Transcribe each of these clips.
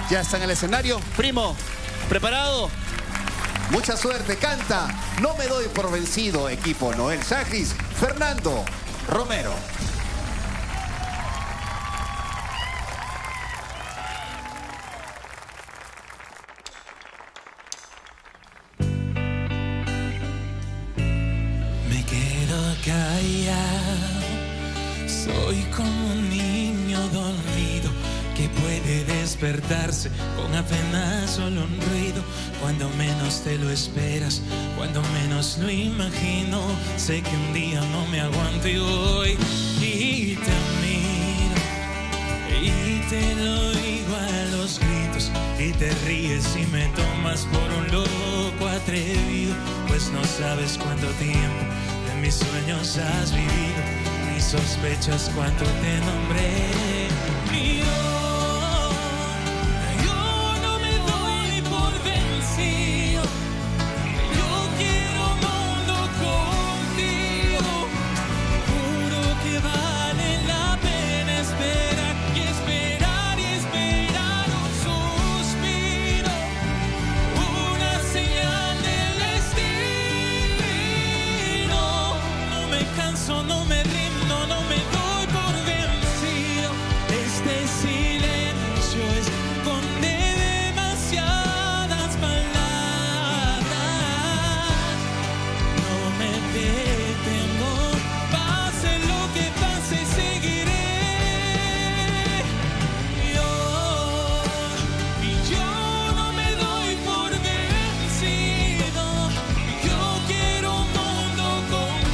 Ya está en el escenario. Primo, ¿preparado? Mucha suerte, canta. No me doy por vencido, equipo Noel Sagris, Fernando Romero. Me quedo callado, soy como un niño dormido que puede despertarse con apenas solo un ruido. Cuando menos te lo esperas, cuando menos lo imagino, sé que un día no me aguanto y voy y te miro y te lo digo a los gritos y te ríes y me tomas por un loco atrevido, pues no sabes cuánto tiempo de mis sueños has vivido, ni sospechas cuánto te nombré. No me rindo, no me doy por vencido. Este silencio esconde demasiadas palabras. No me detengo, pase lo que pase, seguiré. Yo no me doy por vencido. Yo quiero un mundo contigo.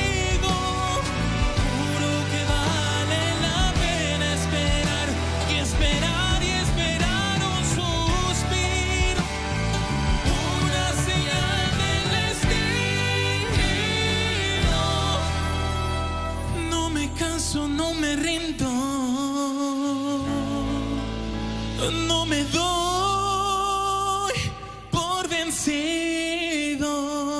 No me rindo, no me doy por vencido.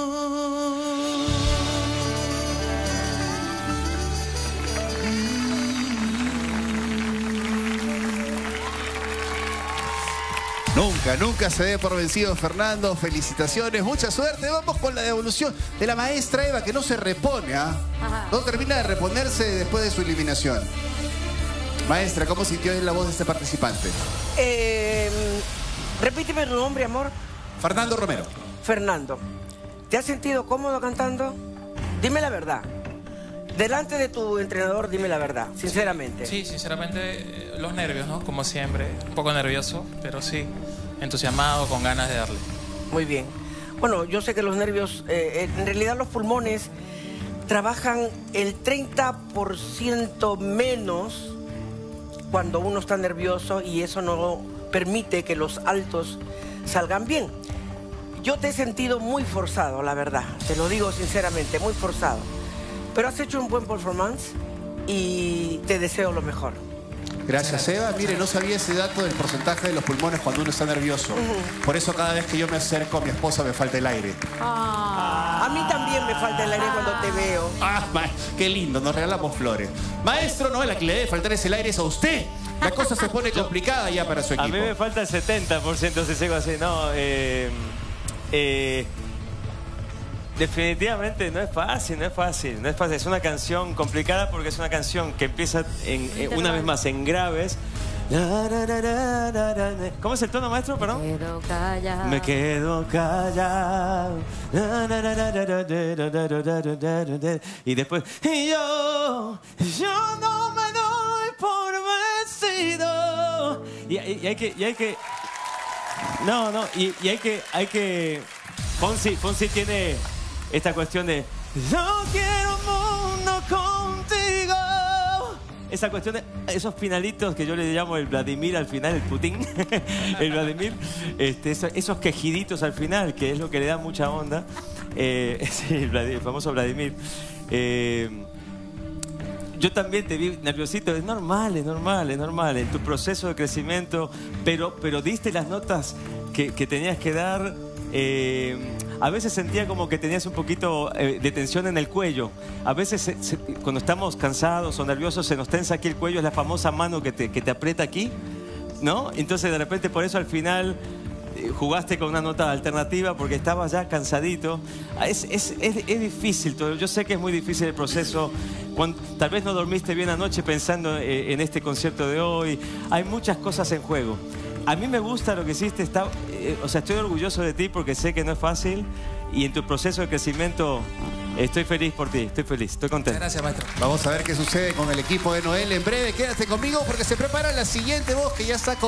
Nunca se dé por vencido, Fernando. Felicitaciones, mucha suerte. Vamos con la devolución de la maestra Eva, que no se repone, ¿ah? No termina de reponerse después de su eliminación. Maestra, ¿cómo sintió la voz de este participante? Repíteme tu nombre, amor. Fernando Romero. Fernando, ¿te has sentido cómodo cantando? Dime la verdad. Delante de tu entrenador, dime la verdad, sinceramente. Sí, sinceramente, los nervios, ¿no? Como siempre, un poco nervioso, pero sí, entusiasmado, con ganas de darle. Muy bien. Bueno, yo sé que los nervios, en realidad los pulmones trabajan el 30% menos cuando uno está nervioso y eso no permite que los altos salgan bien. Yo te he sentido muy forzado, la verdad, te lo digo sinceramente, muy forzado. Pero has hecho un buen performance y te deseo lo mejor. Gracias, Eva. Mire, no sabía ese dato del porcentaje de los pulmones cuando uno está nervioso. Por eso cada vez que yo me acerco a mi esposa me falta el aire. A mí también me falta el aire cuando te veo. Qué lindo, nos regalamos flores. Maestro, no, la que le debe faltar ese aire es a usted. La cosa se pone complicada ya para su equipo. A mí me falta el 70% si sigo así. No, definitivamente no es fácil, no es fácil. Es una canción complicada porque es una canción que empieza una vez más en graves. ¿Cómo es el tono, maestro? Perdón. Me quedo callado. Y después, yo no me doy por vencido. Y hay que. No, y hay que. Fonsi tiene esta cuestión de yo quiero un mundo contigo. Esa cuestión de esos finalitos que yo le llamo el Vladimir al final, el Putin. El Vladimir, esos quejiditos al final, que es lo que le da mucha onda. Sí, el famoso Vladimir. Yo también te vi nerviosito, es normal en tu proceso de crecimiento, pero diste las notas que tenías que dar. A veces sentía como que tenías un poquito de tensión en el cuello. A veces cuando estamos cansados o nerviosos se nos tensa aquí el cuello, es la famosa mano que te aprieta aquí. ¿no? Entonces de repente por eso al final jugaste con una nota alternativa porque estabas ya cansadito. Es difícil todo. Yo sé que es muy difícil el proceso. Tal vez no dormiste bien anoche pensando en este concierto de hoy. Hay muchas cosas en juego. A mí me gusta lo que hiciste. O sea, estoy orgulloso de ti porque sé que no es fácil. Y en tu proceso de crecimiento estoy feliz por ti. Estoy feliz, estoy contento. Gracias, maestro. Vamos a ver qué sucede con el equipo de Noel en breve. Quédate conmigo porque se prepara la siguiente voz que ya está con...